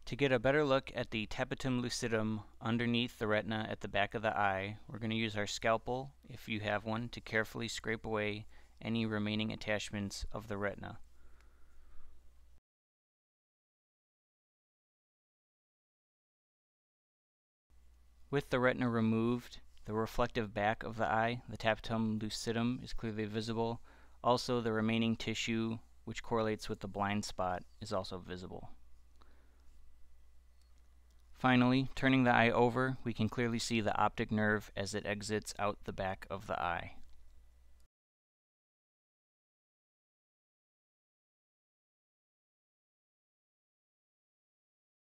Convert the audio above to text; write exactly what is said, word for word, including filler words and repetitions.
To get a better look at the tapetum lucidum underneath the retina at the back of the eye, we're going to use our scalpel, if you have one, to carefully scrape away any remaining attachments of the retina. With the retina removed, the reflective back of the eye, the tapetum lucidum, is clearly visible. Also, the remaining tissue, which correlates with the blind spot, is also visible. Finally, turning the eye over, we can clearly see the optic nerve as it exits out the back of the eye.